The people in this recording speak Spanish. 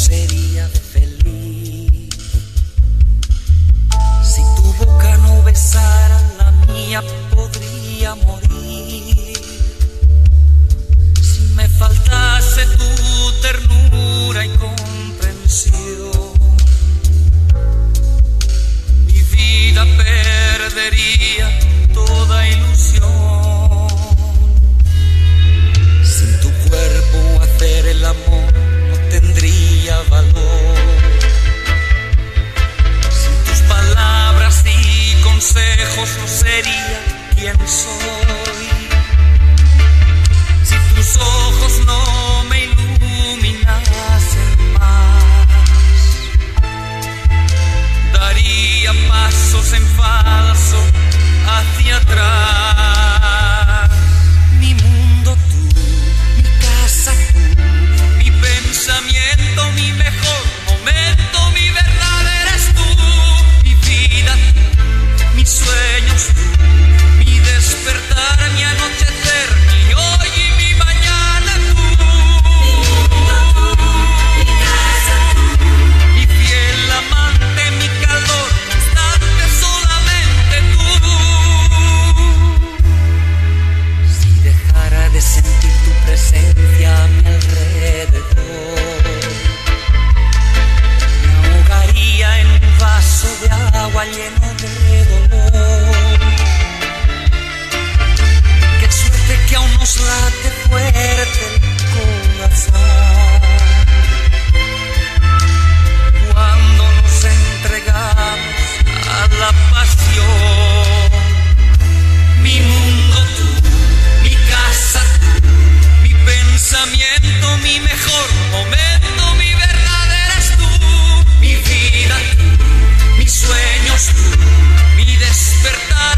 sería feliz si tu boca no besara la mía, podría morir. Si me faltase tu ternura y comprensión, mi vida perdería toda ilusión. Sin tu cuerpo hacer el amor no tendría valor. Sin tus palabras y consejos no sería quien soy. Si tus ojos no me iluminasen más, daría pasos en falso hacia atrás. Mi mundo tú, mi casa tú, mi pensamiento, mi mejor momento, mi verdad eres tú, mi vida tú, mis sueños tú, mi despertar, mi anochecer, mi hoy y mi mañana tú. Mi mundo tú, mi casa tú, mi fiel amante, mi calor constante, solamente tú. Si dejara de sentir tu presencia a mi alrededor, me ahogaría en un vaso de agua lleno de dolor. Qué suerte que aún nos late fuerte el corazón cuando nos entregamos a la pasión. Mi mundo tú, mi casa tú, mi pensamiento, mi mejor momento, mi verdad eres tú, mi vida tú, mis sueños tú, mi despertar,